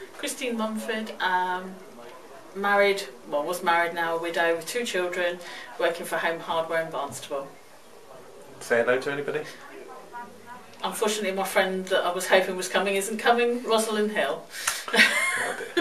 Christine Mumford, married, well, was married now, a widow with 2 children, working for Home Hardware in Barnstaple. Say hello to anybody? Unfortunately, my friend that I was hoping was coming isn't coming, Rosalind Hill. Oh dear.